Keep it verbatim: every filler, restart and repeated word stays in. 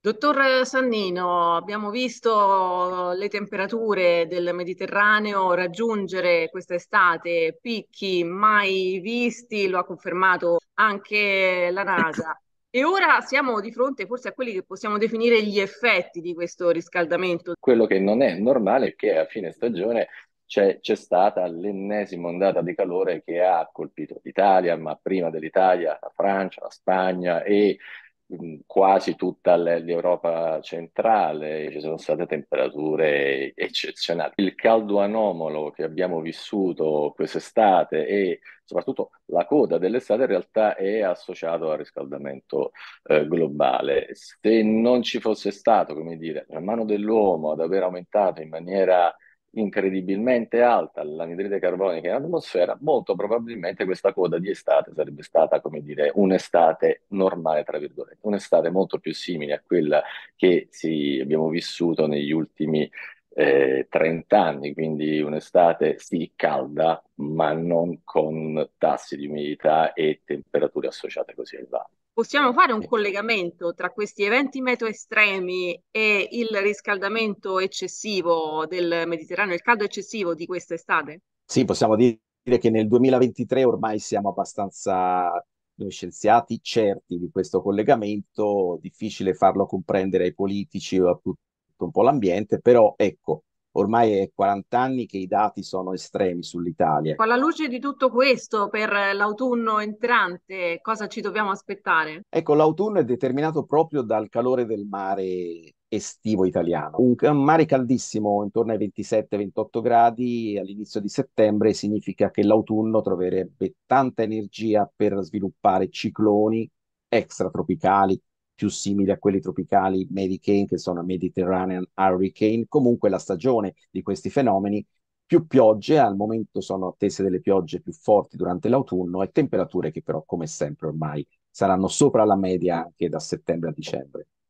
Dottor Sannino, abbiamo visto le temperature del Mediterraneo raggiungere quest'estate picchi mai visti, lo ha confermato anche la NASA. E ora siamo di fronte forse a quelli che possiamo definire gli effetti di questo riscaldamento. Quello che non è normale è che a fine stagione c'è c'è stata l'ennesima ondata di calore che ha colpito l'Italia, ma prima dell'Italia la Francia, la Spagna e mh, quasi tutta l- l'Europa centrale. Ci sono state temperature eccezionali. Il caldo anomalo che abbiamo vissuto quest'estate e soprattutto la coda dell'estate in realtà è associato al riscaldamento eh, globale. Se non ci fosse stato, come dire, la mano dell'uomo ad aver aumentato in maniera incredibilmente alta l'anidride carbonica in atmosfera, molto probabilmente questa coda di estate sarebbe stata, come dire, un'estate normale, tra virgolette, un'estate molto più simile a quella che sì, abbiamo vissuto negli ultimi eh, trenta anni, quindi un'estate sì calda, ma non con tassi di umidità e temperature associate così elevate. Possiamo fare un collegamento tra questi eventi meteo estremi e il riscaldamento eccessivo del Mediterraneo, il caldo eccessivo di quest'estate? Sì, possiamo dire che nel duemilaventitré ormai siamo abbastanza, noi scienziati, certi di questo collegamento. Difficile farlo comprendere ai politici o a tutto un po' l'ambiente, però ecco, ormai è quaranta anni che i dati sono estremi sull'Italia. Alla luce di tutto questo, per l'autunno entrante, cosa ci dobbiamo aspettare? Ecco, l'autunno è determinato proprio dal calore del mare estivo italiano. Un, un mare caldissimo, intorno ai ventisette ventotto gradi all'inizio di settembre, significa che l'autunno troverebbe tanta energia per sviluppare cicloni extratropicali, più simili a quelli tropicali Medicane, che sono Mediterranean Hurricane. Comunque la stagione di questi fenomeni, più piogge, al momento sono attese delle piogge più forti durante l'autunno e temperature che però, come sempre ormai, saranno sopra la media anche da settembre a dicembre.